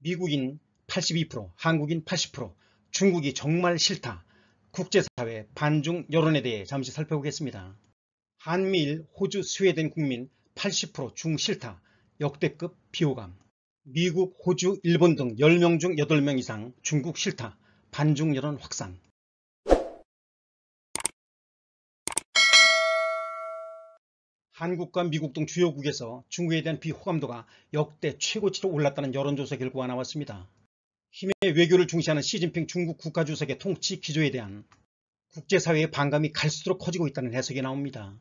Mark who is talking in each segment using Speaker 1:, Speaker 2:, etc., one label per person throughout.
Speaker 1: 미국인 82%, 한국인 80%, 중국이 정말 싫다. 국제사회 반중 여론에 대해 잠시 살펴보겠습니다. 한미일, 호주, 스웨덴 국민 80% 중 싫다. 역대급 비호감. 미국, 호주, 일본 등 10명 중 8명 이상 중국 싫다. 반중 여론 확산. 한국과 미국 등 주요국에서 중국에 대한 비호감도가 역대 최고치로 올랐다는 여론조사 결과가 나왔습니다. 힘의 외교를 중시하는 시진핑 중국 국가주석의 통치 기조에 대한 국제사회의 반감이 갈수록 커지고 있다는 해석이 나옵니다.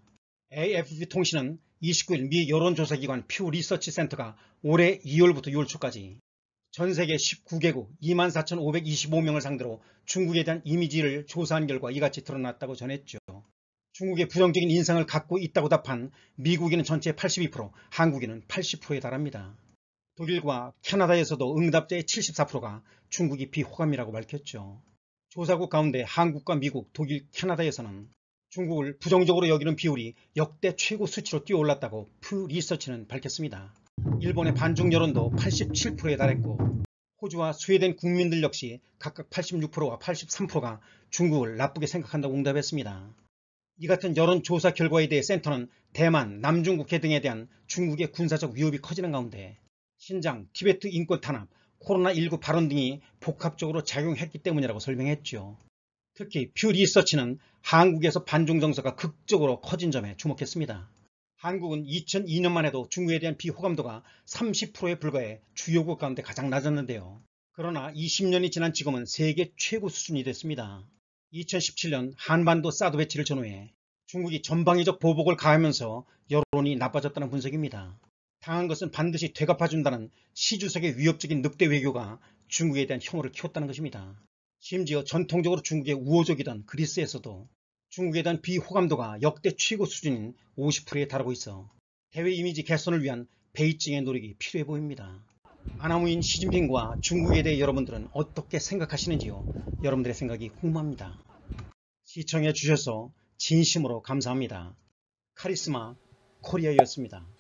Speaker 1: AFP 통신은 29일 미 여론조사기관 퓨 리서치 센터가 올해 2월부터 6월 초까지 전세계 19개국 24,525명을 상대로 중국에 대한 이미지를 조사한 결과 이같이 드러났다고 전했죠. 중국의 부정적인 인상을 갖고 있다고 답한 미국인은 전체의 82%, 한국인은 80%에 달합니다. 독일과 캐나다에서도 응답자의 74%가 중국이 비호감이라고 밝혔죠. 조사국 가운데 한국과 미국, 독일, 캐나다에서는 중국을 부정적으로 여기는 비율이 역대 최고 수치로 뛰어올랐다고 퓨 리서치는 밝혔습니다. 일본의 반중 여론도 87%에 달했고 호주와 스웨덴 국민들 역시 각각 86%와 83%가 중국을 나쁘게 생각한다고 응답했습니다. 이 같은 여론조사 결과에 대해 센터는 대만, 남중국해 등에 대한 중국의 군사적 위협이 커지는 가운데 신장, 티베트 인권 탄압, 코로나19 발언 등이 복합적으로 작용했기 때문이라고 설명했죠. 특히 퓨 리서치는 한국에서 반중 정서가 극적으로 커진 점에 주목했습니다. 한국은 2002년만 해도 중국에 대한 비호감도가 30%에 불과해 주요국 가운데 가장 낮았는데요. 그러나 20년이 지난 지금은 세계 최고 수준이 됐습니다. 2017년 한반도 사드 배치를 전후해 중국이 전방위적 보복을 가하면서 여론이 나빠졌다는 분석입니다. 당한 것은 반드시 되갚아준다는 시 주석의 위협적인 늑대 외교가 중국에 대한 혐오를 키웠다는 것입니다. 심지어 전통적으로 중국에 우호적이던 그리스에서도 중국에 대한 비호감도가 역대 최고 수준인 50%에 달하고 있어 대외 이미지 개선을 위한 베이징의 노력이 필요해 보입니다. 아나무인 시진핑과 중국에 대해 여러분들은 어떻게 생각하시는지요? 여러분들의 생각이 궁금합니다. 시청해 주셔서 진심으로 감사합니다. 카리스마 코리아였습니다.